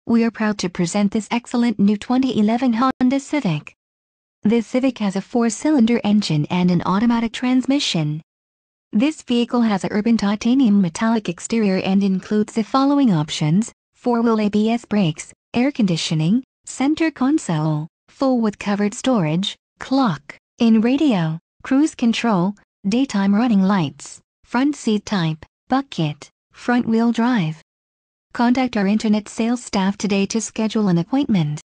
We are proud to present this excellent new 2011 Honda Civic. This Civic has a 4-cylinder engine and an automatic transmission. This vehicle has a urban titanium metallic exterior and includes the following options: 4-wheel ABS brakes, air conditioning, center console, full with covered storage, clock-in radio, cruise control, daytime running lights, front seat type, bucket, front wheel drive. Contact our internet sales staff today to schedule an appointment.